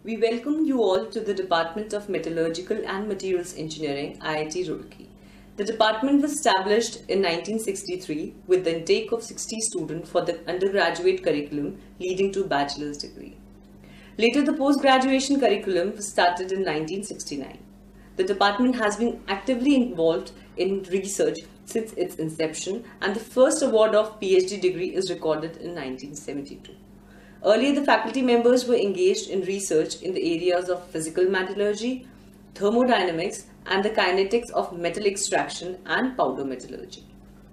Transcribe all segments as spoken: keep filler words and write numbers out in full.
We welcome you all to the Department of Metallurgical and Materials Engineering, I I T Roorkee. The department was established in nineteen sixty-three with the intake of sixty students for the undergraduate curriculum leading to a bachelor's degree. Later, the post-graduation curriculum was started in nineteen sixty-nine. The department has been actively involved in research since its inception, and the first award of PhD degree is recorded in nineteen seventy-two. Earlier, the faculty members were engaged in research in the areas of physical metallurgy, thermodynamics, and the kinetics of metal extraction and powder metallurgy.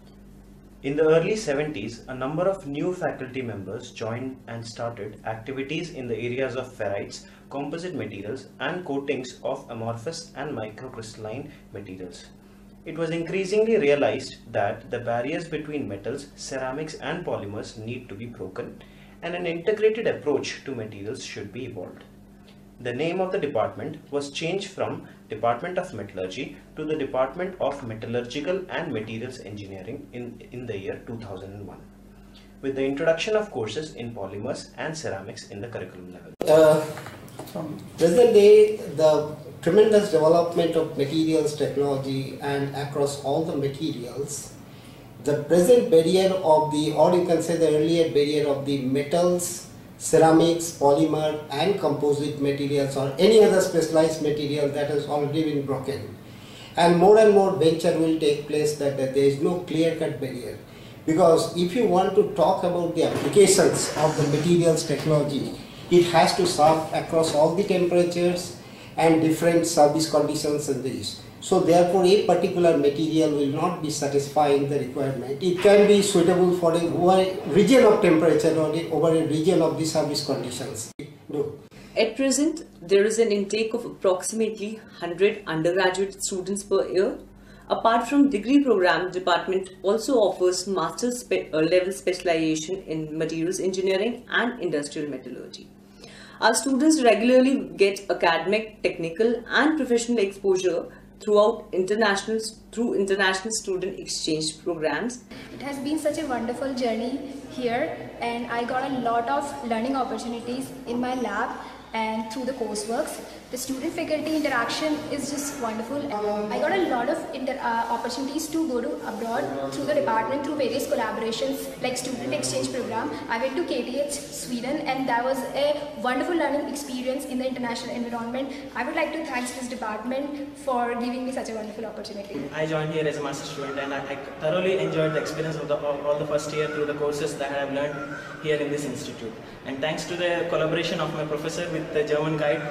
In the early seventies, a number of new faculty members joined and started activities in the areas of ferrites, composite materials, and coatings of amorphous and microcrystalline materials. It was increasingly realized that the barriers between metals, ceramics, and polymers need to be broken, and an integrated approach to materials should be evolved. The name of the department was changed from Department of Metallurgy to the Department of Metallurgical and Materials Engineering in, in the year two thousand one, with the introduction of courses in polymers and ceramics in the curriculum level. Uh, from present day, the tremendous development of materials technology and across all the materials, the present barrier of the, or you can say the earlier barrier of the metals, ceramics, polymer and composite materials or any other specialized material that has already been broken. And more and more venture will take place that, that there is no clear-cut barrier. Because if you want to talk about the applications of the materials technology, it has to serve across all the temperatures and different service conditions in these. So therefore a particular material will not be satisfying the requirement. It can be suitable for a, over a region of temperature or a, over a region of the service conditions. No. At present, there is an intake of approximately one hundred undergraduate students per year. Apart from degree program, the department also offers master's spe level specialization in materials engineering and industrial metallurgy. Our students regularly get academic, technical and professional exposure throughout international through international student exchange programs. It has been such a wonderful journey here, and I got a lot of learning opportunities in my lab and through the courseworks. The student-faculty interaction is just wonderful. I got a lot of inter uh, opportunities to go to abroad through the department, through various collaborations like student exchange program. I went to K T H, Sweden, and that was a wonderful learning experience in the international environment. I would like to thank this department for giving me such a wonderful opportunity. I joined here as a master's student, and I, I thoroughly enjoyed the experience of the, all the first year through the courses that I have learned here in this institute. And thanks to the collaboration of my professor with the German guide,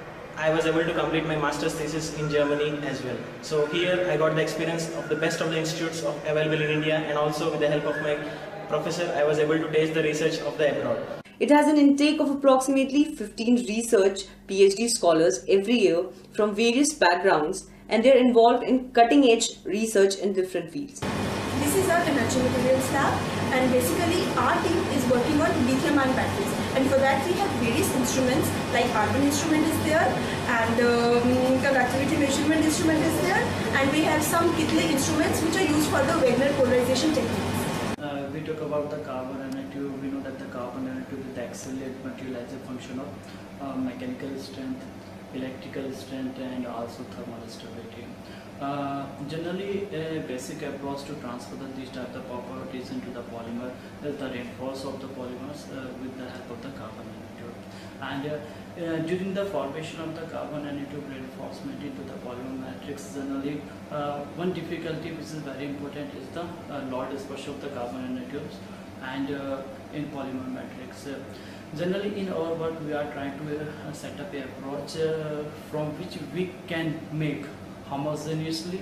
I was able to complete my master's thesis in Germany as well. So here I got the experience of the best of the institutes of available in India, and also with the help of my professor I was able to taste the research of the abroad. It has an intake of approximately fifteen research PhD scholars every year from various backgrounds, and they are involved in cutting-edge research in different fields. This is our energy materials lab, and basically our team is working on lithium-ion batteries, and for that we have various instruments like carbon instrument is there, and um, conductivity measurement instrument is there, and we have some Kitley instruments which are used for the Wagner polarization techniques. Uh, we talk about the carbon nanotube. We know that the carbon nanotube is the accelerate material as a function of uh, mechanical strength, electrical strength, and also thermal stability. Uh, generally, a basic approach to transfer the, these types of properties into the polymer is the reinforce of the polymers uh, with the help of the carbon nanotube. And uh, uh, during the formation of the carbon nanotube reinforcement into the polymer matrix, generally uh, one difficulty which is very important is the uh, low dispersion of the carbon nanotubes and uh, in polymer matrix. Uh, Generally, in our work, we are trying to uh, set up an approach uh, from which we can make homogeneously,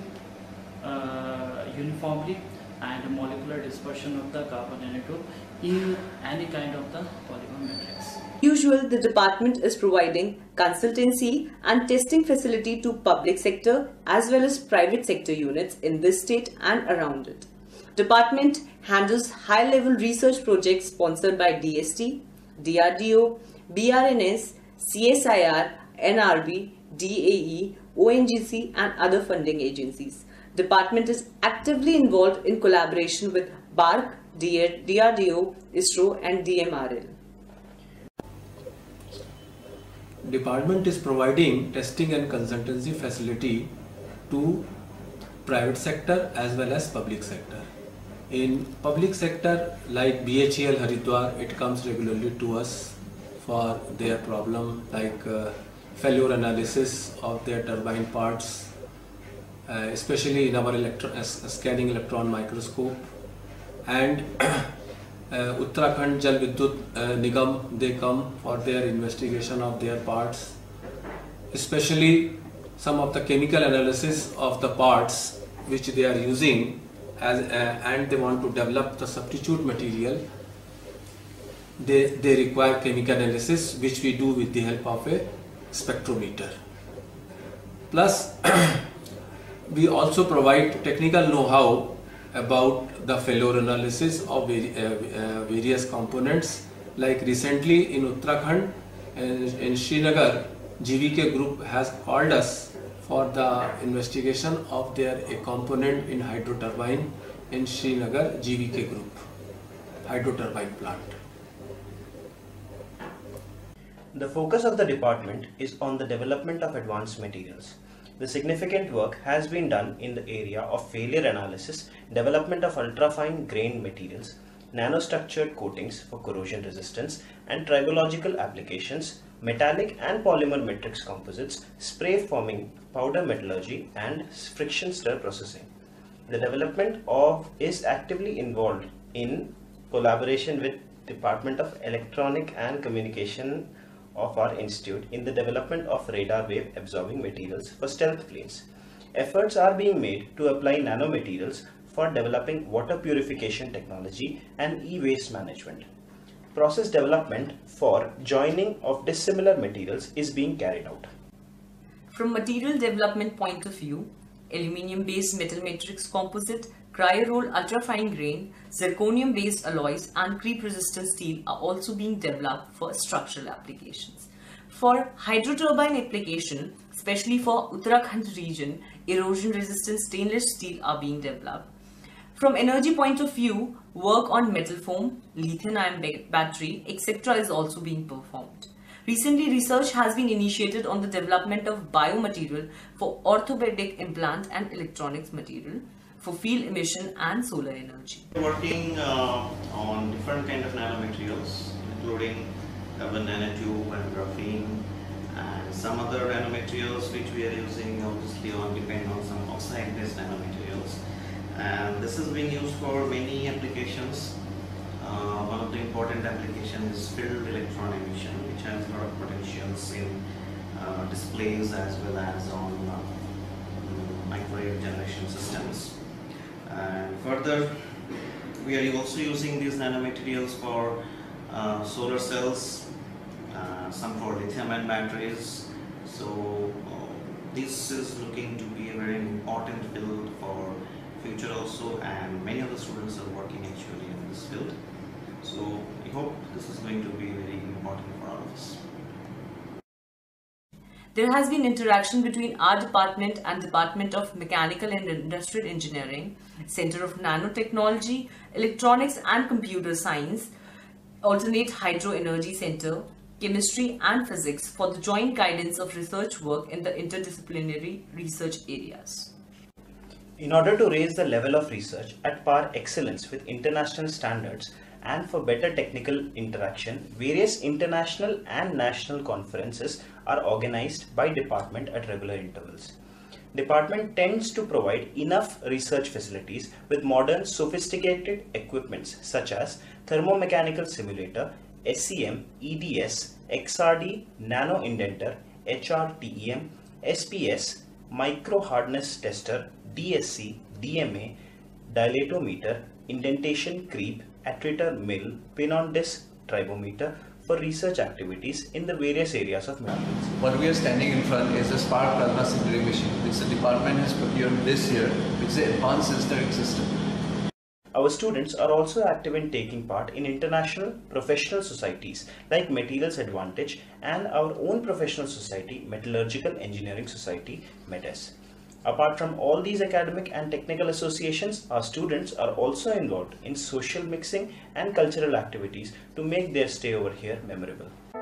uh, uniformly, and molecular dispersion of the carbon nanotube in any kind of the polymer matrix. Usually, the department is providing consultancy and testing facility to public sector as well as private sector units in this state and around it. Department handles high-level research projects sponsored by D S T, D R D O, B R N S, C S I R, N R B, D A E, O N G C and other funding agencies. Department is actively involved in collaboration with B A R C, D R D O, ISRO and D M R L. department is providing testing and consultancy facility to private sector as well as public sector. In public sector like B H E L Haridwar, it comes regularly to us for their problem like uh, failure analysis of their turbine parts, uh, especially in our electro uh, scanning electron microscope. And uh, Uttarakhand Jal Vidyut uh, Nigam, they come for their investigation of their parts, especially some of the chemical analysis of the parts which they are using as uh, and they want to develop the substitute material. They, they require chemical analysis, which we do with the help of a spectrometer. Plus, we also provide technical know-how about the failure analysis of vari uh, uh, various components. Like recently in Uttarakhand and in Srinagar, G V K group has called us for the investigation of their a component in hydro turbine in Srinagar G V K group, hydro turbine plant. The focus of the department is on the development of advanced materials. The significant work has been done in the area of failure analysis, development of ultrafine grained materials, nanostructured coatings for corrosion resistance and tribological applications, metallic and polymer matrix composites, spray forming, powder metallurgy and friction stir processing. The development of is actively involved in collaboration with Department of Electronic and Communication of our institute in the development of radar wave absorbing materials for stealth planes. Efforts are being made to apply nanomaterials for developing water purification technology and e-waste management. Process development for joining of dissimilar materials is being carried out. From material development point of view, aluminium-based metal matrix composite, cryo-roll ultrafine grain, zirconium-based alloys and creep-resistant steel are also being developed for structural applications. For hydroturbine application, especially for Uttarakhand region, erosion-resistant stainless steel are being developed. From energy point of view, work on metal foam, lithium-ion battery, et cetera is also being performed. Recently, research has been initiated on the development of biomaterial for orthopedic implant and electronics material for field emission and solar energy. Working uh, on different kind of nanomaterials, including carbon nanotube and graphene, and some other nanomaterials which we are using obviously on depend on some oxide-based nanomaterials. And this is being used for many applications. Uh, one of the important applications is field electron emission, which has a lot of potentials in uh, displays as well as on uh, microwave generation systems. And further, we are also using these nanomaterials for uh, solar cells, uh, some for lithium-ion batteries. So uh, this is looking to be a very important field for future also, and many of the students are working actually in this field. So I hope this is going to be very important for all of us. There has been interaction between our department and Department of Mechanical and Industrial Engineering, Center of Nanotechnology, Electronics and Computer Science, Alternate Hydro Energy Center, Chemistry and Physics for the joint guidance of research work in the interdisciplinary research areas. In order to raise the level of research at par excellence with international standards and for better technical interaction, various international and national conferences are organized by department at regular intervals. Department tends to provide enough research facilities with modern sophisticated equipments such as thermomechanical simulator, S C M, E D S, X R D, nano indenter, H R T E M, S P S, micro hardness tester, D S C, D M A, dilatometer, indentation creep, attritor mill, pin on disc tribometer for research activities in the various areas of materials. What we are standing in front is a spark plasma sintering machine, which the department has procured this year, which is an advanced sintering system. Our students are also active in taking part in international professional societies like Materials Advantage and our own professional society, Metallurgical Engineering Society, METES. Apart from all these academic and technical associations, our students are also involved in social mixing and cultural activities to make their stay over here memorable.